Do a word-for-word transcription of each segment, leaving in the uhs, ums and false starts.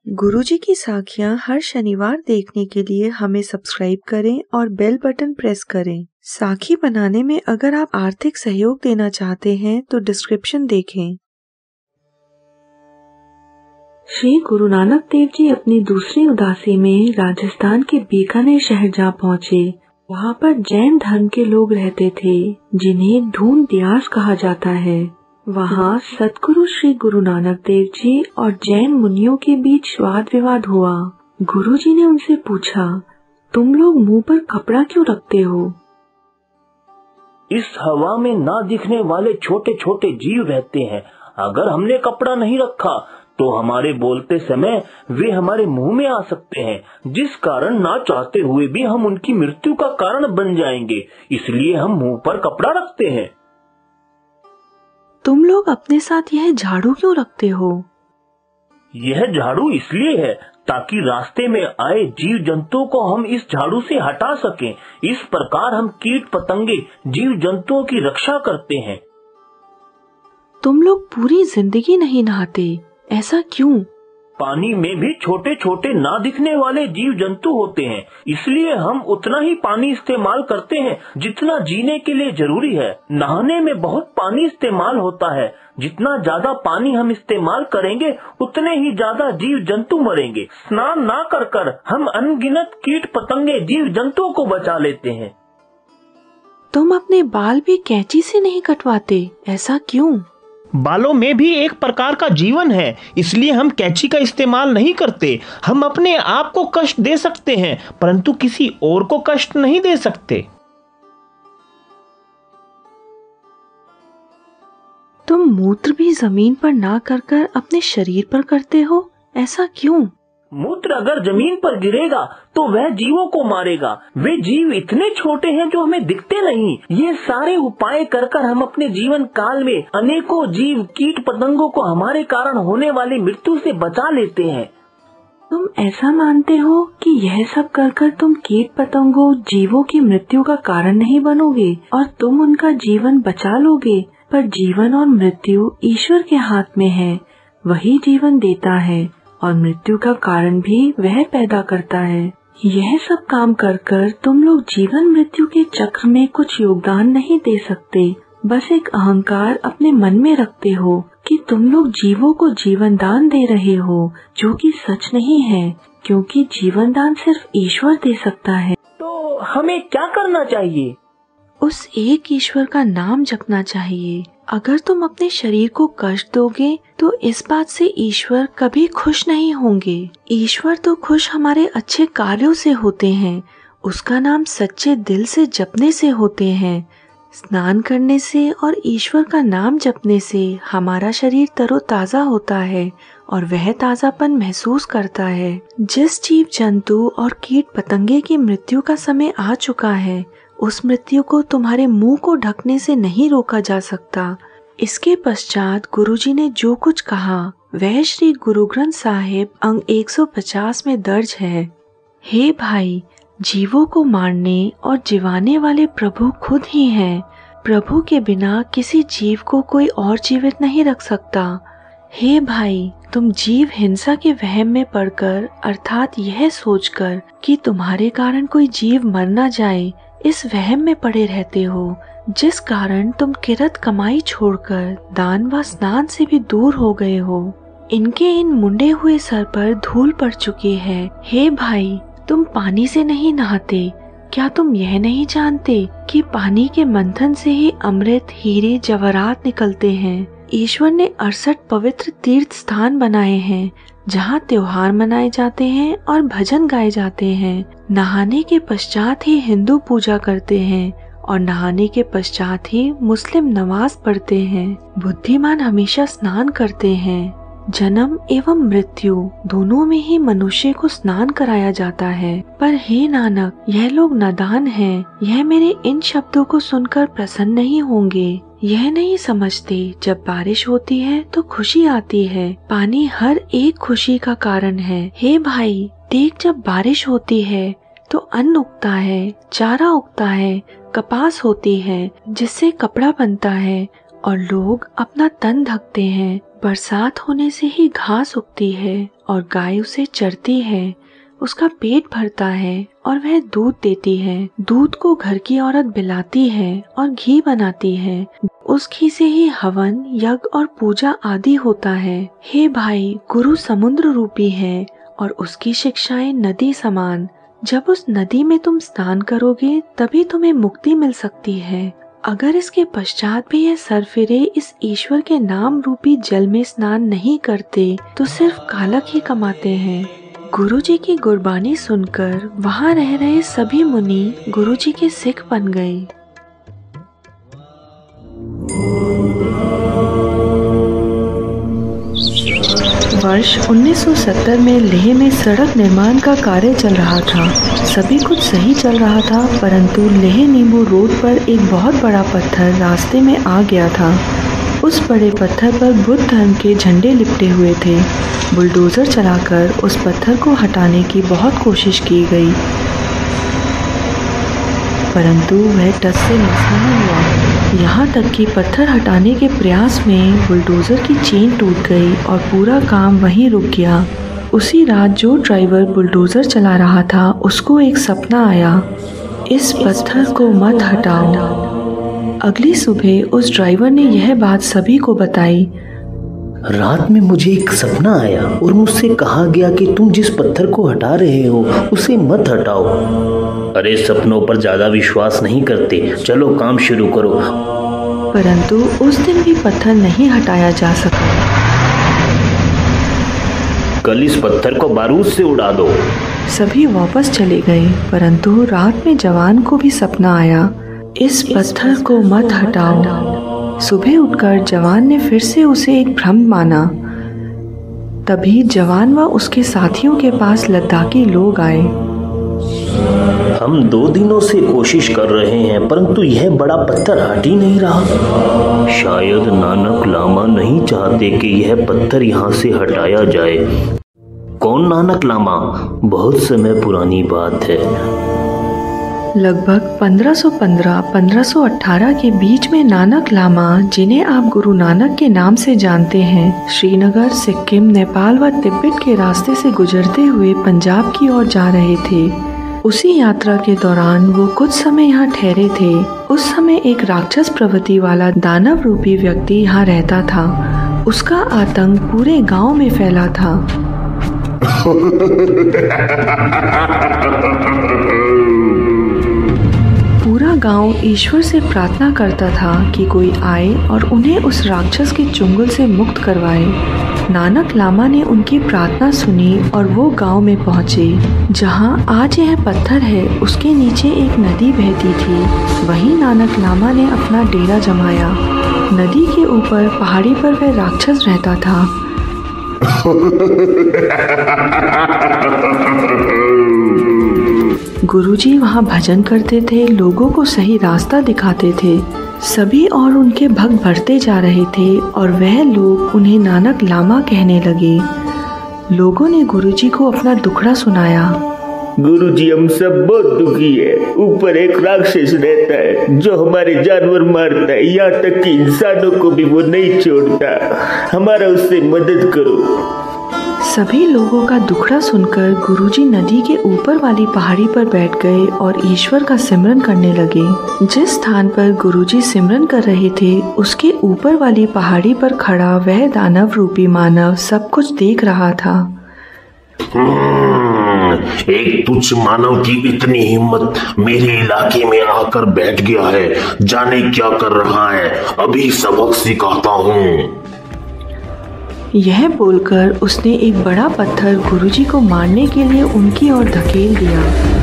गुरुजी की साखियाँ हर शनिवार देखने के लिए हमें सब्सक्राइब करें और बेल बटन प्रेस करें। साखी बनाने में अगर आप आर्थिक सहयोग देना चाहते हैं तो डिस्क्रिप्शन देखें। श्री गुरु नानक देव जी अपनी दूसरी उदासी में राजस्थान के बीकानेर शहर जा पहुँचे। वहाँ पर जैन धर्म के लोग रहते थे जिन्हें ढूंढ दियास कहा जाता है। वहाँ सतगुरु श्री गुरु नानक देव जी और जैन मुनियों के बीच वाद विवाद हुआ। गुरुजी ने उनसे पूछा, तुम लोग मुंह पर कपड़ा क्यों रखते हो? इस हवा में ना दिखने वाले छोटे छोटे जीव रहते हैं। अगर हमने कपड़ा नहीं रखा तो हमारे बोलते समय वे हमारे मुंह में आ सकते हैं, जिस कारण ना चाहते हुए भी हम उनकी मृत्यु का कारण बन जाएंगे। इसलिए हम मुंह पर कपड़ा रखते हैं। तुम लोग अपने साथ यह झाड़ू क्यों रखते हो? यह झाड़ू इसलिए है ताकि रास्ते में आए जीव जंतुओं को हम इस झाड़ू से हटा सकें। इस प्रकार हम कीट पतंगे जीव जंतुओं की रक्षा करते हैं। तुम लोग पूरी जिंदगी नहीं नहाते, ऐसा क्यों? पानी में भी छोटे छोटे ना दिखने वाले जीव जंतु होते हैं, इसलिए हम उतना ही पानी इस्तेमाल करते हैं जितना जीने के लिए जरूरी है। नहाने में बहुत पानी इस्तेमाल होता है। जितना ज्यादा पानी हम इस्तेमाल करेंगे उतने ही ज्यादा जीव जंतु मरेंगे। स्नान ना कर कर हम अनगिनत कीट पतंगे जीव जंतुओं को बचा लेते हैं। तुम अपने बाल भी कैंची से नहीं कटवाते, ऐसा क्यों? बालों में भी एक प्रकार का जीवन है, इसलिए हम कैंची का इस्तेमाल नहीं करते। हम अपने आप को कष्ट दे सकते हैं परंतु किसी और को कष्ट नहीं दे सकते। तुम मूत्र भी जमीन पर ना कर कर अपने शरीर पर करते हो, ऐसा क्यों? मूत्र अगर जमीन पर गिरेगा तो वह जीवों को मारेगा। वे जीव इतने छोटे हैं जो हमें दिखते नहीं। ये सारे उपाय कर कर हम अपने जीवन काल में अनेकों जीव कीट पतंगों को हमारे कारण होने वाली मृत्यु से बचा लेते हैं। तुम ऐसा मानते हो कि यह सब कर कर तुम कीट पतंगों जीवों की मृत्यु का कारण नहीं बनोगे और तुम उनका जीवन बचा लोगे, पर जीवन और मृत्यु ईश्वर के हाथ में है। वही जीवन देता है और मृत्यु का कारण भी वह पैदा करता है। यह सब काम कर कर तुम लोग जीवन मृत्यु के चक्र में कुछ योगदान नहीं दे सकते। बस एक अहंकार अपने मन में रखते हो कि तुम लोग जीवों को जीवन दान दे रहे हो, जो कि सच नहीं है, क्योंकि जीवन दान सिर्फ ईश्वर दे सकता है। तो हमें क्या करना चाहिए? उस एक ईश्वर का नाम जपना चाहिए। अगर तुम अपने शरीर को कष्ट दोगे तो इस बात से ईश्वर कभी खुश नहीं होंगे। ईश्वर तो खुश हमारे अच्छे कार्यों से होते हैं, उसका नाम सच्चे दिल से जपने से होते हैं। स्नान करने से और ईश्वर का नाम जपने से हमारा शरीर तरोताजा होता है और वह ताजापन महसूस करता है। जिस जीव जंतु और कीट पतंगे की मृत्यु का समय आ चुका है, उस मृत्यु को तुम्हारे मुंह को ढकने से नहीं रोका जा सकता। इसके पश्चात गुरुजी ने जो कुछ कहा वह श्री गुरु ग्रंथ साहिब अंग एक सौ पचास में दर्ज है। हे भाई, जीवों को मारने और जीवाने वाले प्रभु खुद ही हैं। प्रभु के बिना किसी जीव को कोई और जीवित नहीं रख सकता। हे भाई, तुम जीव हिंसा के वहम में पड़कर, अर्थात यह सोचकर कि तुम्हारे कारण कोई जीव मर न जाए, इस वहम में पड़े रहते हो, जिस कारण तुम किरत कमाई छोड़कर दान व स्नान से भी दूर हो गए हो। इनके इन मुंडे हुए सर पर धूल पड़ चुकी है। हे भाई, तुम पानी से नहीं नहाते। क्या तुम यह नहीं जानते कि पानी के मंथन से ही अमृत, हीरे, जवाहरात निकलते हैं? ईश्वर ने अड़सठ पवित्र तीर्थ स्थान बनाए हैं जहाँ त्योहार मनाए जाते हैं और भजन गाए जाते हैं। नहाने के पश्चात ही हिंदू पूजा करते हैं और नहाने के पश्चात ही मुस्लिम नमाज पढ़ते हैं। बुद्धिमान हमेशा स्नान करते हैं। जन्म एवं मृत्यु दोनों में ही मनुष्य को स्नान कराया जाता है। पर हे नानक, यह लोग नादान हैं। यह मेरे इन शब्दों को सुनकर प्रसन्न नहीं होंगे। यह नहीं समझते जब बारिश होती है तो खुशी आती है। पानी हर एक खुशी का कारण है। हे भाई, देख, जब बारिश होती है तो अन्न उगता है, चारा उगता है, कपास होती है जिससे कपड़ा बनता है और लोग अपना तन ढकते हैं। बरसात होने से ही घास उगती है और गाय उसे चरती है, उसका पेट भरता है और वह दूध देती है। दूध को घर की औरत पिलाती है और घी बनाती है। उस घी से ही हवन, यज्ञ और पूजा आदि होता है। हे भाई, गुरु समुद्र रूपी है और उसकी शिक्षाएं नदी समान। जब उस नदी में तुम स्नान करोगे तभी तुम्हें मुक्ति मिल सकती है। अगर इसके पश्चात भी यह सरफिरे इस ईश्वर के नाम रूपी जल में स्नान नहीं करते तो सिर्फ कालक ही कमाते हैं। गुरुजी की गुरबानी सुनकर वहाँ रह रहे सभी मुनि गुरुजी के सिख बन गए। वर्ष उन्नीस सौ सत्तर में लेह में सड़क निर्माण का कार्य चल रहा था। सभी कुछ सही चल रहा था, परंतु लेह नींबू रोड पर एक बहुत बड़ा पत्थर रास्ते में आ गया था। उस बड़े पत्थर पर बुद्ध धर्म के झंडे लिपटे हुए थे। बुलडोजर चलाकर उस पत्थर को हटाने की बहुत कोशिश की गई, परंतु वह टस से मस नहीं हुआ। यहाँ तक कि पत्थर हटाने के प्रयास में बुलडोजर की चेन टूट गई और पूरा काम वहीं रुक गया। उसी रात जो ड्राइवर बुलडोजर चला रहा था उसको एक सपना आया, इस पत्थर को मत हटाओ। अगली सुबह उस ड्राइवर ने यह बात सभी को बताई। रात में मुझे एक सपना आया और मुझसे कहा गया कि तुम जिस पत्थर को हटा रहे हो उसे मत हटाओ। अरे सपनों पर ज्यादा विश्वास नहीं करते, चलो काम शुरू करो। परंतु उस दिन भी पत्थर नहीं हटाया जा सका। कल इस पत्थर को बारूद से उड़ा दो। सभी वापस चले गए, परंतु रात में जवान को भी सपना आया, इस पत्थर को मत हटाओ। सुबह उठकर जवान ने फिर से उसे एक भ्रम माना। तभी जवान व उसके साथियों के पास लद्दाखी लोग आए। हम दो दिनों से कोशिश कर रहे हैं, परंतु यह बड़ा पत्थर हट ही नहीं रहा। शायद नानक लामा नहीं चाहते कि यह पत्थर यहाँ से हटाया जाए। कौन नानक लामा? बहुत समय पुरानी बात है। लगभग पंद्रह सौ पंद्रह पंद्रह सौ अठारह के बीच में नानक लामा, जिन्हें आप गुरु नानक के नाम से जानते हैं, श्रीनगर, सिक्किम, नेपाल व तिब्बत के रास्ते से गुजरते हुए पंजाब की ओर जा रहे थे। उसी यात्रा के दौरान वो कुछ समय यहाँ ठहरे थे। उस समय एक राक्षस प्रवृत्ति वाला दानव रूपी व्यक्ति यहाँ रहता था। उसका आतंक पूरे गांव में फैला था। पूरा गांव ईश्वर से प्रार्थना करता था कि कोई आए और उन्हें उस राक्षस के चुंगल से मुक्त करवाए। नानक लामा ने उनकी प्रार्थना सुनी और वो गांव में पहुंचे। जहां आज यह पत्थर है, उसके नीचे एक नदी बहती थी। वहीं नानक लामा ने अपना डेरा जमाया। नदी के ऊपर पहाड़ी पर वह राक्षस रहता था। गुरुजी वहाँ भजन करते थे, लोगों को सही रास्ता दिखाते थे। सभी और उनके भक्त बढ़ते जा रहे थे और वह लोग उन्हें नानक लामा कहने लगे। लोगों ने गुरुजी को अपना दुखड़ा सुनाया। गुरुजी, हम सब बहुत दुखी है। ऊपर एक राक्षस रहता है जो हमारे जानवर मारता है, यहाँ तक कि इंसानों को भी वो नहीं छोड़ता। हमारा उससे मदद करो। सभी लोगों का दुखड़ा सुनकर गुरुजी नदी के ऊपर वाली पहाड़ी पर बैठ गए और ईश्वर का सिमरन करने लगे। जिस स्थान पर गुरुजी सिमरन कर रहे थे, उसके ऊपर वाली पहाड़ी पर खड़ा वह दानव रूपी मानव सब कुछ देख रहा था। एक तुच्छ मानव की इतनी हिम्मत मेरे इलाके में आकर बैठ गया है, जाने क्या कर रहा है, अभी सबक सिखाता हूँ। यह बोलकर उसने एक बड़ा पत्थर गुरुजी को मारने के लिए उनकी ओर धकेल दिया।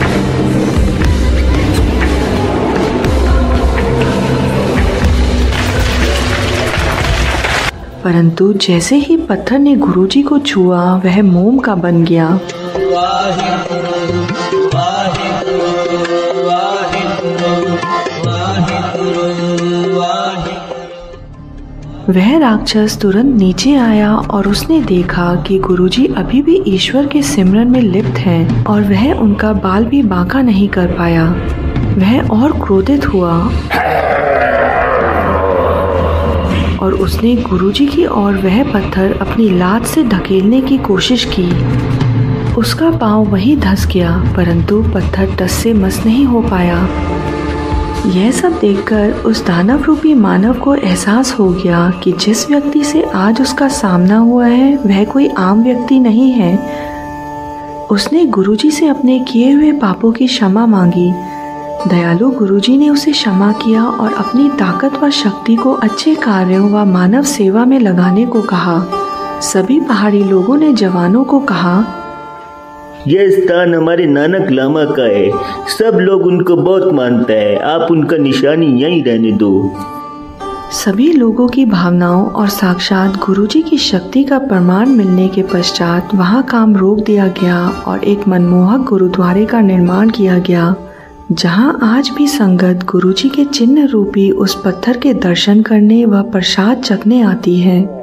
परंतु जैसे ही पत्थर ने गुरुजी को छुआ, वह मोम का बन गया। वह राक्षस तुरंत नीचे आया और उसने देखा कि गुरुजी अभी भी ईश्वर के सिमरन में लिप्त हैं और वह उनका बाल भी बांका नहीं कर पाया। वह और क्रोधित हुआ और उसने गुरुजी की ओर वह पत्थर अपनी लात से धकेलने की कोशिश की। उसका पांव वहीं धंस गया, परंतु पत्थर टस से मस नहीं हो पाया। यह सब देखकर उस दानव रूपी मानव को एहसास हो गया कि जिस व्यक्ति से आज उसका सामना हुआ है वह कोई आम व्यक्ति नहीं है। उसने गुरुजी से अपने किए हुए पापों की क्षमा मांगी। दयालु गुरुजी ने उसे क्षमा किया और अपनी ताकत व शक्ति को अच्छे कार्यों व मानव सेवा में लगाने को कहा। सभी पहाड़ी लोगों ने जवानों को कहा, यह स्थान हमारे नानक लामा का है। सब लोग उनको बहुत मानता है। आप उनका निशानी यहीं रहने दो। सभी लोगों की भावनाओं और साक्षात गुरुजी की शक्ति का प्रमाण मिलने के पश्चात वहां काम रोक दिया गया और एक मनमोहक गुरुद्वारे का निर्माण किया गया, जहां आज भी संगत गुरुजी के चिन्ह रूपी उस पत्थर के दर्शन करने व प्रसाद चखने आती है।